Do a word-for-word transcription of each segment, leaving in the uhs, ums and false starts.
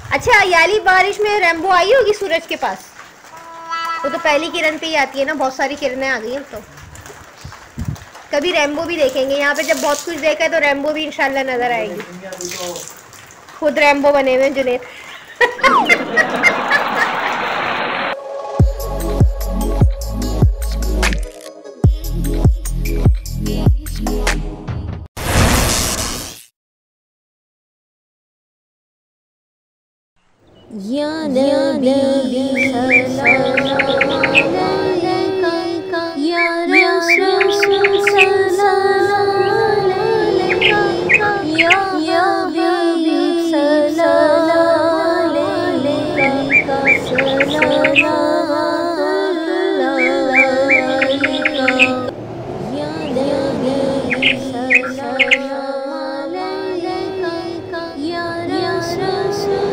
अच्छा, याली बारिश में रैम्बो आई होगी सूरज के पास। वो तो पहली किरण पे ही आती है ना, बहुत सारी किरणें आ गई हैं तो कभी रैम्बो भी देखेंगे यहाँ पे। जब बहुत कुछ देखा है तो रैम्बो भी इंशाल्लाह नजर आएगी। खुद रैम्बो बने हुए जुनेद। या नबी सलाम अलैका या रसूल सलाम अलैका या हबीब सलाम अलैका सलावतुल्लाह या नबी सलाम अलैका या रसूल।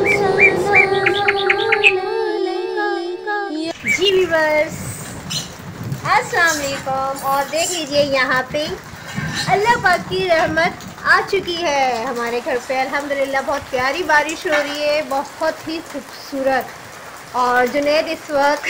जी व्यूअर्स, अस्सलाम वालेकुम। और देख लीजिए यहाँ पे अल्लाह पाक की रहमत आ चुकी है हमारे घर पे अल्हम्दुलिल्लाह। बहुत प्यारी बारिश हो रही है, बहुत ही खूबसूरत। और जुनेद इस वक्त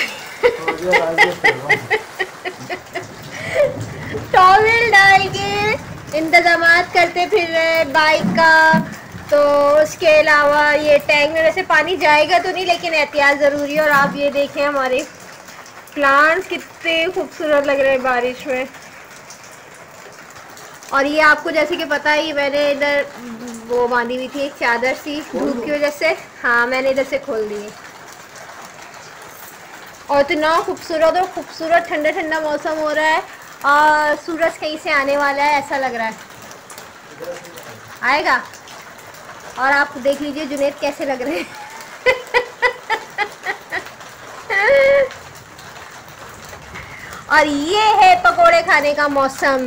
टॉवेल डाल के इंतजामात करते फिर रहे बाइक का। तो उसके अलावा ये टैंक में वैसे पानी जाएगा तो नहीं, लेकिन एहतियात ज़रूरी है। और आप ये देखें हमारे प्लांट्स कितने खूबसूरत लग रहे हैं बारिश में। और ये आपको जैसे कि पता ही, मैंने इधर वो बांधी हुई थी एक चादर सी धूप की वजह से। हाँ, मैंने इधर से खोल दी है। और इतना खूबसूरत और खूबसूरत ठंडा ठंडा मौसम हो रहा है और सूरज कहीं से आने वाला है ऐसा लग रहा है, आएगा। और आप देख लीजिए जुनेद कैसे लग रहे हैं। और ये है पकोड़े खाने का मौसम।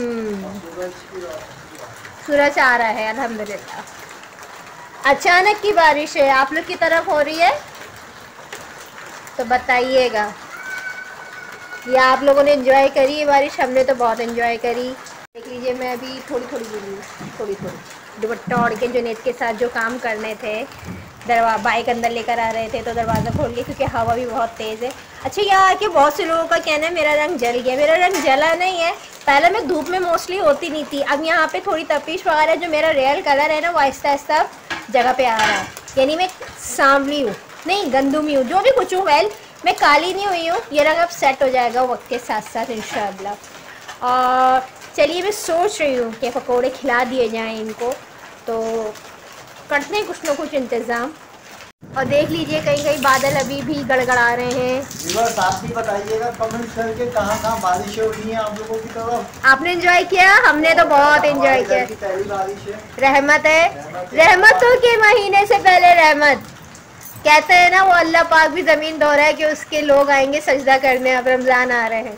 सूरज आ रहा है अल्हम्दुलिल्लाह। अचानक की बारिश है, आप लोग की तरफ हो रही है तो बताइएगा। ये आप लोगों ने एंजॉय करी है बारिश, हमने तो बहुत एंजॉय करी। देख लीजिए मैं अभी थोड़ी थोड़ी बुरी थोड़ी थोड़ी दुपट्टा ओढ़ के जुनेद के साथ जो काम करने थे, दरवा बाइक अंदर लेकर आ रहे थे तो दरवाज़ा खोल के, क्योंकि हवा भी बहुत तेज़ है। अच्छा, यहाँ आके बहुत से लोगों का कहना है मेरा रंग जल गया। मेरा रंग जला नहीं है। पहले मैं धूप में मोस्टली होती नहीं थी, अब यहाँ पे थोड़ी तपिश वगैरह, जो मेरा रियल कलर है ना वो आहिस्ता आहिस्ता जगह पे आ रहा है। यानी मैं सांवली हूँ, नहीं गंदुमी हूँ, जो भी कुछ हूँ। वेल, मैं काली नहीं हुई हूँ। ये रंग अब सेट हो जाएगा वक्त के साथ साथ इंशाअल्लाह। और चलिए, मैं सोच रही हूँ कि पकोड़े खिला दिए जाएं इनको, तो करते हैं कुछ ना कुछ इंतज़ाम। और देख लीजिए कहीं कहीं बादल अभी भी गड़गड़ा रहे हैं। बस आप भी बताइएगा कमेंट करके कहाँ कहाँ बारिश हो रही है आप लोगों की तरफ। आपने एंजॉय किया? हमने तो बहुत एंजॉय किया। पहली बारिश है, रहमत है, रहमतों के महीने से पहले रहमत। कहते हैं ना वो अल्लाह पाक भी ज़मीन धो रहा है कि उसके लोग आएंगे सजदा करने। अब रमज़ान आ रहे हैं,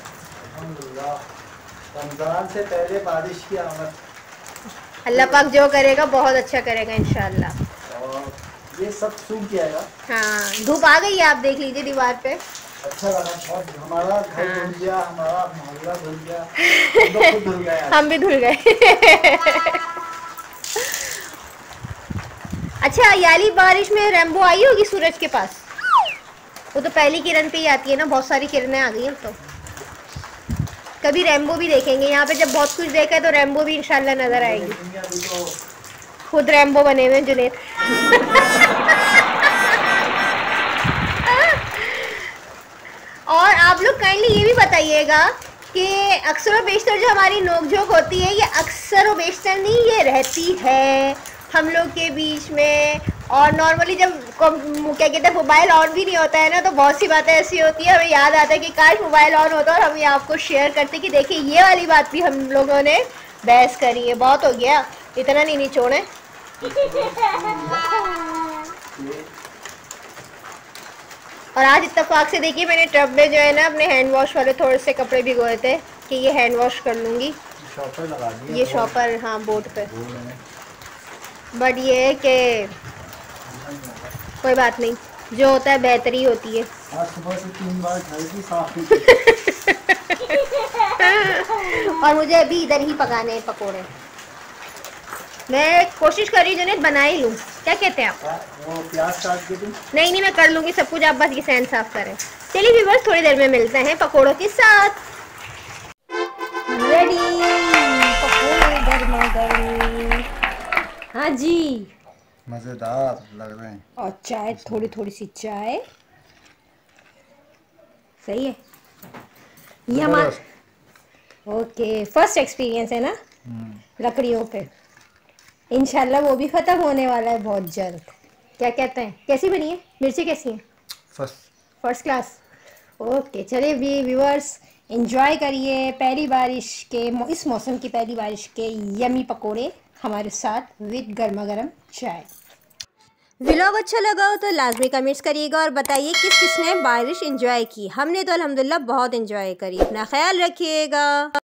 रमजान से पहले बारिश की आमद। अल्लाह पाक जो करेगा बहुत अच्छा करेगा इंशाल्लाह। और ये सब सूख जाएगा। हाँ, धूप आ गई है, आप देख लीजिए दीवार पे। अच्छा लगा बहुत। हमारा घर हाँ। धुल गया, हमारा मोहल्ला धुल गया, हम लोग खुद धुल गए। हम भी धुल गए। अच्छा, याली बारिश में रैम्बो आई होगी सूरज के पास। वो तो पहली किरण पे ही आती है ना, बहुत सारी किरणें आ गई हैं तो कभी रैम्बो भी देखेंगे यहाँ पे। जब बहुत कुछ देखा है तो रैम्बो भी इंशाल्लाह नजर आएगी। तो खुद रैम्बो बने हुए जुनेद। और आप लोग काइंडली ये भी बताइएगा कि अक्सर व बेशतर जो हमारी नोकझोंक होती है, ये अक्सर व बेशतर नहीं, ये रहती है हम लोग के बीच में। और नॉर्मली जब क्या कहते हैं मोबाइल ऑन भी नहीं होता है ना, तो बहुत सी बातें ऐसी होती है, हमें याद आता है कि काश मोबाइल ऑन होता और हम ये आपको शेयर करते कि देखिए ये वाली बात भी हम लोगों ने बहस करी है। बहुत हो गया, इतना नहीं निचोड़े। और आज इत्तेफाक से देखिए मैंने टब में जो है ना अपने हैंड वॉश वाले थोड़े से कपड़े भिगोए थे कि ये हैंड वॉश कर लूँगी। शॉपर लगा दिया, ये शॉपर, हाँ, बोर्ड पे। बट ये है कि कोई बात नहीं, जो होता है बेहतरी होती है। आज सुबह से तीन बार घर की साफ की। और मुझे अभी इधर ही पकाने हैं पकोड़े। मैं कोशिश कर रही हूँ जुनेद बना ही लूँ। क्या कहते हैं आप? वो प्याज काट के दूं? नहीं नहीं मैं कर लूँगी सब कुछ, आप बस ये सैन साफ करें। चलिए व्यूअर्स थोड़ी देर में मिलते हैं पकोड़ों के साथ। रेडी पकोड़े गर्मा गर्म। हाँ जी मज़ेदार लग रहे हैं। और चाय, थोड़ी थोड़ी सी चाय। सही है ये हमारा ओके फर्स्ट एक्सपीरियंस है ना लकड़ियों पे। इंशाल्लाह वो भी ख़त्म होने वाला है बहुत जल्द। क्या कहते हैं, कैसी बनी है मिर्ची, कैसी है? First first class. ओके चलिए भी व्यूअर्स एंजॉय करिए पहली बारिश के, इस मौसम की पहली बारिश के यमी पकोड़े हमारे साथ विद गर्मा गर्म चाय। व्लॉग अच्छा लगा हो तो लाजमी कमेंट्स करिएगा और बताइए किस किसने बारिश एंजॉय की। हमने तो अल्हम्दुलिल्लाह बहुत एंजॉय करी। अपना ख्याल रखिएगा।